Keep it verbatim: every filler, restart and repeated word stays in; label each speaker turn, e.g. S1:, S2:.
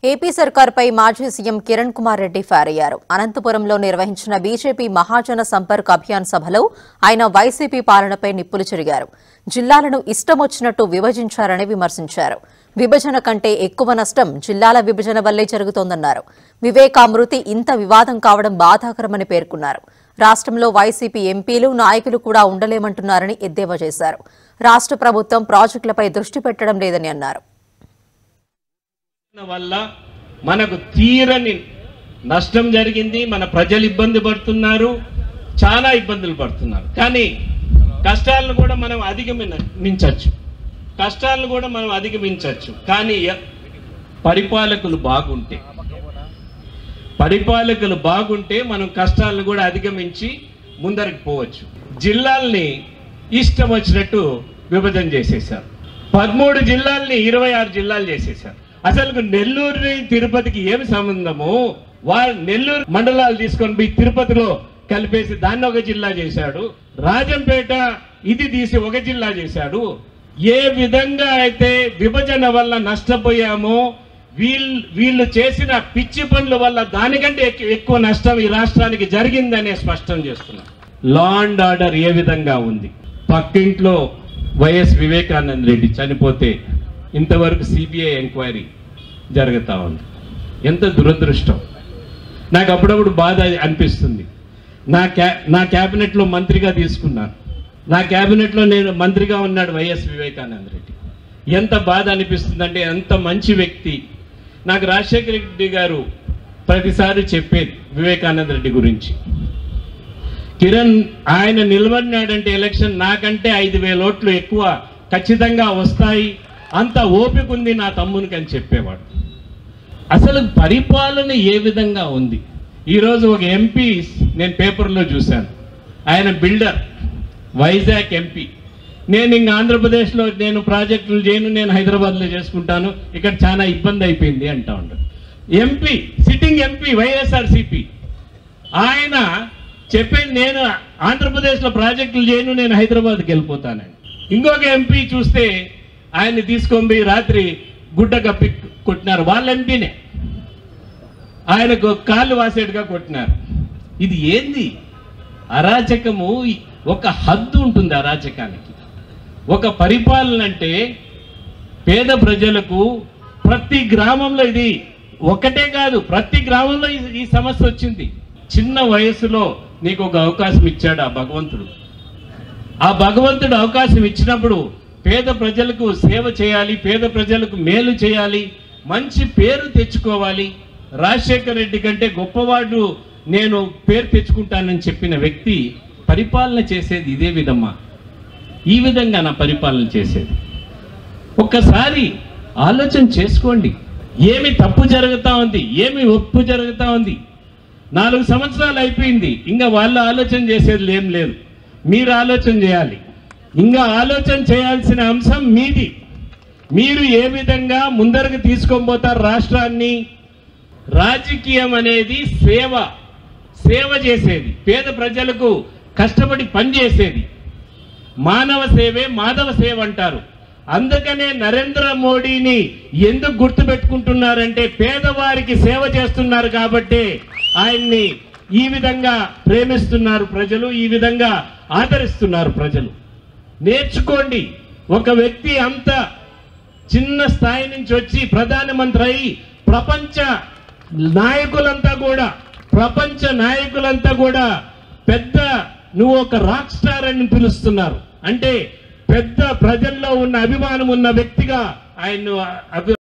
S1: AP సర్కార్పై మాజీ CM Kiran Kumar Reddy fire అయ్యారు. అనంతపురంలో నిర్వహించిన బీజేపీ మహాజన సంపర్క్ అభియాన్ సభలో ఆయన వైసీపీ పాలనపై నిప్పులు చెరిగారు. జిల్లాలను ఇష్టమొచ్చినట్టు విభజించారని విమర్శించారు. విభజన కంటే ఎక్కువ నష్టం జిల్లాల విభజన వల్లే జరుగుతోందన్నారు. వివేకా మృతి ఇంత వివాదం కావడం బాధాకరమని పేర్కొన్నారు. రాష్ట్రంలో వైసీపీ ఎంపీలు నాయకులు కూడా ఉండలేమంటున్నారని ఎద్దేవా చేశారు. రాష్ట్ర ప్రభుత్వం ప్రాజెక్టులపై దృష్టి పెట్టడం లేదని అన్నారు.
S2: వల్ల మనకు తీరని నష్టం జరిగింది. మన ప్రజలు ఇబ్బంది పడుతున్నారు, చాలా ఇబ్బందులు పడుతున్నారు. కానీ కష్టాలను కూడా మనం అధిగమించవచ్చు కష్టాలను కూడా మనం అధిగమించవచ్చు కానీ పరిపాలకులు బాగుంటే పరిపాలకులు బాగుంటే మనం కష్టాలను కూడా అధిగమించి ముందరికి పోవచ్చు. జిల్లాల్ని ఇష్టం వచ్చినట్టు విభజన చేసేశారు. పదమూడు జిల్లాల్ని ఇరవై ఆరు జిల్లాలు చేసేశారు. అసలు నెల్లూరు తిరుపతికి ఏమి సంబంధము? వాళ్ళు నెల్లూరు మండలాలు తీసుకొని పోయి తిరుపతిలో కలిపేసి దాన్ని ఒక జిల్లా చేశాడు. రాజంపేట ఇది తీసి ఒక జిల్లా చేశాడు. ఏ విధంగా అయితే విభజన వల్ల నష్టపోయామో వీళ్ళు వీళ్ళు చేసిన పిచ్చి పనుల వల్ల దానికంటే ఎక్కువ నష్టం ఈ రాష్ట్రానికి జరిగిందనే స్పష్టం చేస్తున్నారు. లా అండ్ ఆర్డర్ ఏ విధంగా ఉంది? పక్కింట్లో వైఎస్ వివేకానంద రెడ్డి చనిపోతే ఇంతవరకు సిబిఐ ఎంక్వైరీ జరుగుతూ ఉంది. ఎంత దురదృష్టం! నాకు అప్పుడప్పుడు బాధ అనిపిస్తుంది. నా క్యా నా క్యాబినెట్లో మంత్రిగా తీసుకున్నాను. నా క్యాబినెట్లో నేను మంత్రిగా ఉన్నాడు వైఎస్ వివేకానంద రెడ్డి. ఎంత బాధ అనిపిస్తుంది అంటే, ఎంత మంచి వ్యక్తి. నాకు రాజశేఖర రెడ్డి గారు ప్రతిసారి చెప్పేది వివేకానంద రెడ్డి గురించి. కిరణ్ ఆయన నిలబడినాడంటే ఎలక్షన్ నాకంటే ఐదు వేల ఓట్లు ఎక్కువ ఖచ్చితంగా వస్తాయి, అంత ఓపిక ఉంది నా తమ్మునికి అని చెప్పేవాడు. అసలు పరిపాలన ఏ విధంగా ఉంది? ఈరోజు ఒక ఎంపీ నేను పేపర్లో చూశాను. ఆయన బిల్డర్, వైజాగ్ ఎంపీ. నేను ఇంక ఆంధ్రప్రదేశ్లో నేను ప్రాజెక్టులు చేయను, నేను హైదరాబాద్లో చేసుకుంటాను, ఇక్కడ చాలా ఇబ్బంది అయిపోయింది అంటా ఉంటాడు. ఎంపీ, సిట్టింగ్ ఎంపీ వైఎస్ఆర్సీపీ, ఆయన చెప్పేది నేను ఆంధ్రప్రదేశ్లో ప్రాజెక్టులు చేయను, నేను హైదరాబాద్కి వెళ్ళిపోతానని. ఇంకొక ఎంపీ చూస్తే ఆయన్ని తీసుకొని పోయి రాత్రి గుడ్డ కప్పి కొట్టినారు. వాళ్ళ ఎంపీనే ఆయనకు కాళ్ళు వాసేట్టుగా కొట్టినారు. ఇది ఏంది అరాచకము? ఒక హద్దు ఉంటుంది అరాచకానికి. ఒక పరిపాలన అంటే పేద ప్రజలకు ప్రతి గ్రామంలో, ఇది ఒకటే కాదు, ప్రతి గ్రామంలో ఈ సమస్య వచ్చింది. చిన్న వయసులో నీకు ఒక అవకాశం ఇచ్చాడు ఆ భగవంతుడు. ఆ భగవంతుడు అవకాశం ఇచ్చినప్పుడు పేద ప్రజలకు సేవ చేయాలి, పేద ప్రజలకు మేలు చేయాలి, మంచి పేరు తెచ్చుకోవాలి. రాజశేఖర రెడ్డి కంటే గొప్పవాడు నేను పేరు తెచ్చుకుంటానని చెప్పిన వ్యక్తి పరిపాలన చేసేది ఇదే విధమ్మా. ఈ విధంగా నా పరిపాలన చేసేది. ఒక్కసారి ఆలోచన చేసుకోండి. ఏమి తప్పు జరుగుతూ ఉంది, ఏమి ఒప్పు జరుగుతూ ఉంది? నాలుగు సంవత్సరాలు అయిపోయింది, ఇంకా వాళ్ళు ఆలోచన చేసేది ఏం లేదు. మీరు ఆలోచన చేయాలి. ఇంకా ఆలోచన చేయాల్సిన అంశం మీది. మీరు ఏ విధంగా ముందరకు తీసుకొని పోతారు రాష్ట్రాన్ని? రాజకీయం అనేది సేవ సేవ చేసేది, పేద ప్రజలకు కష్టపడి పనిచేసేది. మానవ సేవే మాధవ సేవ అంటారు. అందుకనే నరేంద్ర మోడీని ఎందుకు గుర్తుపెట్టుకుంటున్నారంటే పేదవారికి సేవ చేస్తున్నారు కాబట్టి ఆయన్ని ఈ విధంగా ప్రేమిస్తున్నారు ప్రజలు, ఈ విధంగా ఆదరిస్తున్నారు ప్రజలు. నేర్చుకోండి. ఒక వ్యక్తి అంత చిన్న స్థాయి నుంచి వచ్చి ప్రధానమంత్రి అయి ప్రపంచ నాయకులంతా కూడా ప్రపంచ నాయకులంతా కూడా పెద్ద నువ్వు ఒక రాక్ స్టార్ అని పిలుస్తున్నారు. అంటే పెద్ద ప్రజల్లో ఉన్న అభిమానం ఉన్న వ్యక్తిగా ఆయన